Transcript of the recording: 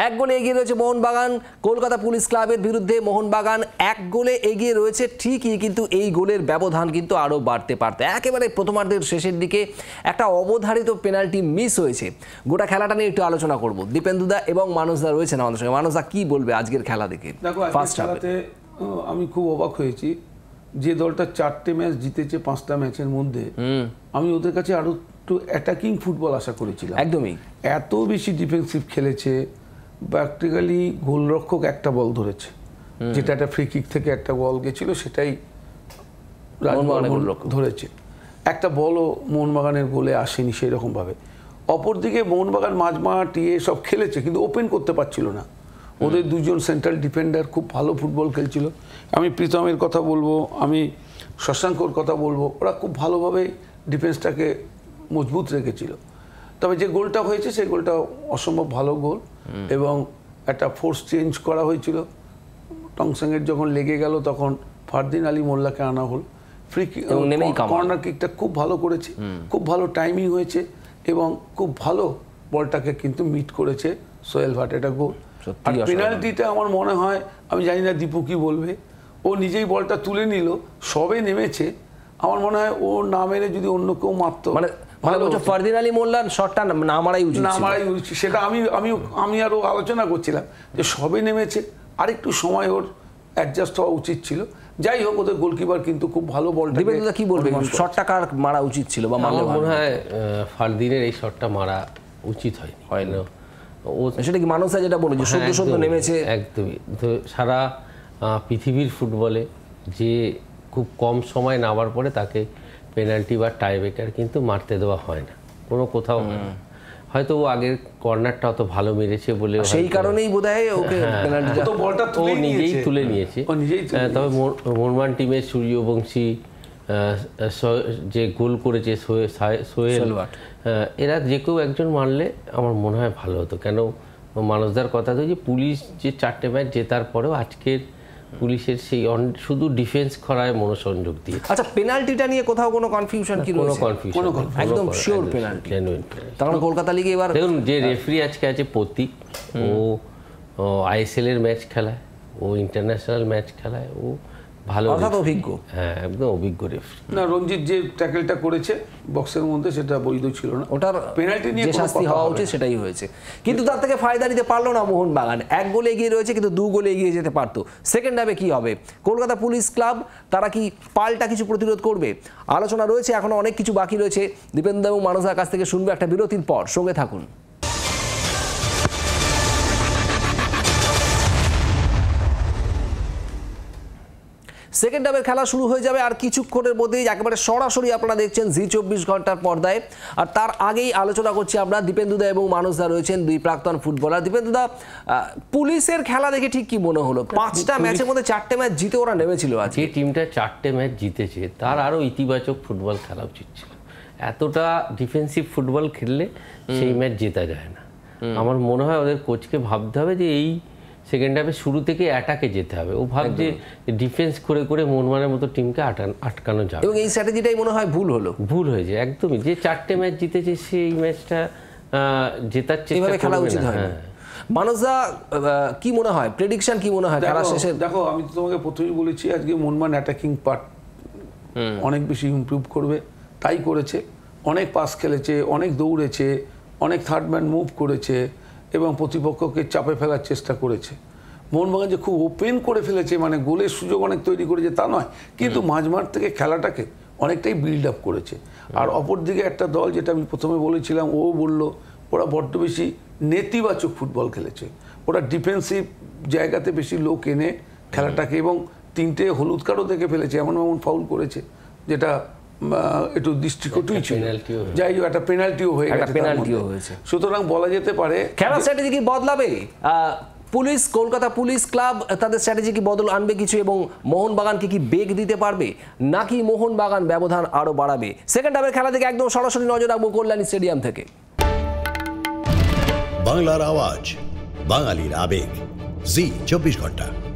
এক গোলে এগিয়ে রয়েছে মোহনবাগান কলকাতা পুলিশ ক্লাবের বিরুদ্ধে। মোহনবাগান এক গোলে এগিয়ে রয়েছে ঠিকই, কিন্তু এই গোলের ব্যবধান কিন্তু আরও বাড়তে পারত। একেবারে প্রথমার্ধের শেষের দিকে একটা অবধারিত পেনাল্টি মিস হয়েছে। গোটা খেলাটা নিয়ে একটু আলোচনা করব। দীপেন্দুদা এবং মানুষদা রয়েছেন আমাদের সঙ্গে। মানুষদা কি বলবে আজকের খেলা দেখে? দেখো, খেলাতে আমি খুব অবাক হয়েছি যে দলটা 4টে ম্যাচ জিতেছে 5টা ম্যাচের মধ্যে। আমি ওদের কাছে আরো একটু অ্যাটাকিং ফুটবল আশা করেছিলাম। একদমই এত বেশি ডিফেন্সিভ খেলেছে। প্র্যাকটিক্যালি গোলরক্ষক একটা বল ধরেছে, যেটা একটা ফ্রি কিক থেকে একটা বল গেছিল, সেটাই ধরেছে। একটা বলও মোহনবাগানের গোলে আসেনি সেই রকমভাবে। অপরদিকে মোহনবাগান মাঝমাঠ সব খেলেছে, কিন্তু ওপেন করতে পারছিল না। ওদের দুজন সেন্ট্রাল ডিফেন্ডার খুব ভালো ফুটবল খেলছিল। আমি প্রীতমের কথা বলবো, আমি শশাঙ্কর কথা বলবো, ওরা খুব ভালোভাবে ডিফেন্সটাকে মজবুত রেখেছিল। তবে যে গোলটা হয়েছে সেই গোলটা অসম্ভব ভালো গোল, এবং একটা ফোর্স চেঞ্জ করা হয়েছিল। টংসাংয়ের যখন লেগে গেল তখন ফারদিন আলী মোল্লাকে আনা হল। ফ্রি কর্নার কিকটা খুব ভালো করেছে, খুব ভালো টাইমিং হয়েছে, এবং খুব ভালো বলটাকে কিন্তু মিট করেছে সোহেল ভাট। এটা গোল। আর পেনাল্টিটা আমার মনে হয়, আমি জানি না দীপু কি বলবে, ও নিজেই বলটা তুলে নিল, সবে নেমেছে। আমার মনে হয় ও না মেরে যদি অন্য কেউ মারত, ফারদিন আলী মোল্লার শটটা না মারাই উচিত, সেটা আমি আরো আলোচনা করছিলাম যে সবে নেমেছে, আরেকটু সময় ওর অ্যাডজাস্ট হওয়া উচিত ছিল। যাই হোক, ওদের গোলকিপার কিন্তু খুব ভালো বলটা। দীপেন্দুদা কি বলবে, শটটা কার মারা উচিত ছিল? বা আমার মনে হয় ফারদিনের এই শটটা মারা উচিত হয়নি। সেটা কি মানুষরা যেটা বলে যে সদ্য নেমেছে? একদমই। তো সারা পৃথিবীর ফুটবলে যে খুব কম সময় নামার পরে তাকে পেনাল্টি বা টাইব্রেকার কিন্তু মারতে দেওয়া হয় না কোনো কোথাও। হয়তো ও আগের কর্নারটা অত ভালো মেরেছে বলে সেই কারণেই বোধহয় ওকে পেনাল্টিটা ও নিজেই তুলে নিয়েছে। তবে মোহনবাগান টিমের সূর্যবংশী যে গোল করেছে সোহেল, এরা যে কেউ একজন মারলে আমার মনে হয় ভালো হতো। কেন মানুষদার কথা তো যে পুলিশ যে 4টে ম্যাচ জেতার পরেও আজকের পুলিশের সেই শুধু ডিফেন্স করায় মনোসংযোগ দিয়ে। আচ্ছা, পেনাল্টিটা নিয়ে কোথাও কোনো কনফিউশন কি রয়েছে? কোনো কনফিউশন, একদম শিওর পেনাল্টি, জেনুইন। তার কলকাতা লিগে এবার দেখুন, যে রেফারি আজকে আছে প্রতীক, ও আইএসএল এর ম্যাচ খেলায়, ও ইন্টারন্যাশনাল ম্যাচ খেলায়, ও ভালো, অর্থাৎ অভিজ্ঞ। হ্যাঁ, একদম অভিজ্ঞ রেফারি। না, রঞ্জিত যে ট্যাকেলটা করেছে বক্সের মধ্যে সেটা বৈধ ছিল না। ওটার পেনাল্টি নিয়ে যে শাস্তি হওয়া উচিত সেটাই হয়েছে, কিন্তু তার থেকে ফায়দা নিতে পারলো না মোহনবাগান। এক গোলে এগিয়ে রয়েছে, কিন্তু 2 গোলে এগিয়ে যেতে পারতো। সেকেন্ড হাফে কি হবে? কলকাতা পুলিশ ক্লাব তারা কি পাল্টা কিছু প্রতিরোধ করবে? আলোচনা রয়েছে, এখনো অনেক কিছু বাকি রয়েছে। দীপেন্দু এবং মানুষের কাছ থেকে শুনবে একটা বিরতির পর। সঙ্গে থাকুন। সেকেন্ড হাফের খেলা শুরু হয়ে যাবে আর কিছুক্ষণের মধ্যেই। একেবারে সরাসরি আপনারা দেখছেন জি24 ঘন্টার পর্দায়। আর তার আগেই আলোচনা করছি আমরা, দীপেন্দুদা এবং মানুষদা রয়েছেন, দুই প্রাক্তন ফুটবলার। দীপেন্দুদা, পুলিশের খেলা দেখে ঠিক কি মনে হলো? 5টা ম্যাচের মধ্যে 4টে ম্যাচ জিতে ওরা নেমেছিল। যে টিমটা 4টে ম্যাচ জিতেছে তার আরও ইতিবাচক ফুটবল খেলা উচিত ছিল। এতটা ডিফেন্সিভ ফুটবল খেললে সেই ম্যাচ জেতা যায় না। আমার মনে হয় ওদের কোচকে ভাবতে হবে যে এই সেকেন্ড হাফে শুরু থেকে অ্যাটাকে যেতে হবে। ও ভাবছে ডিফেন্স করে করে মোহনবাগানের মতো টিমকে আটকানো যাবে, এবং এই স্ট্র্যাটেজিটাই মনে হয় ভুল হয়েছে। একদমই। যে 4টে ম্যাচ জিতেছে সেই ম্যাচটা জেতার চেষ্টা খেলা উচিত হয়। মানুষদা, কি মনে হয়, প্রেডিকশন কি মনে হয় খেলা শেষে? দেখো, আমি তো তোমাকে প্রথমেই বলেছি আজকে মোহনবাগান অ্যাটাকিং পার্ট অনেক বেশি ইমপ্রুভ করবে, তাই করেছে। অনেক পাস খেলেছে, অনেক দৌড়েছে, অনেক থার্ড ম্যান মুভ করেছে, এবং প্রতিপক্ষকে চাপে ফেলার চেষ্টা করেছে। মোহনবাগান যে খুব ওপেন করে ফেলেছে, মানে গোলের সুযোগ অনেক তৈরি করেছে তা নয়, কিন্তু মাঝমাঠ থেকে খেলাটাকে অনেকটাই বিল্ড আপ করেছে। আর অপরদিকে একটা দল, যেটা আমি প্রথমে বলেছিলাম, ও বলল ওরা বড্ড বেশি নেতিবাচক ফুটবল খেলেছে। ওরা ডিফেন্সিভ জায়গাতে বেশি লোক এনে খেলাটাকে, এবং 3টে হলুদ কার্ডও দেখে ফেলেছে, এমন ফাউল করেছে যেটা একটু দৃষ্টিকটুই ছিল। যাই হোক, একটা পেনাল্টিও হয়ে গেছে। সুতরাং বলা যেতে পারে খেলা স্ট্র্যাটেজি কি বদলাবে? পুলিশ, কলকাতা পুলিশ ক্লাব তাদের স্ট্র্যাটেজি কি বদল আনবে কিছু, এবং মোহনবাগানকে কি বেগ দিতে পারবে, নাকি মোহনবাগান ব্যবধান আরো বাড়াবে? সেকেন্ড হাফের খেলা থেকে একদম সরাসরি নজর রাখবো কল্যাণী স্টেডিয়াম থেকে। বাংলার আওয়াজ, বাঙালির আবেগ, জি24 ঘন্টা।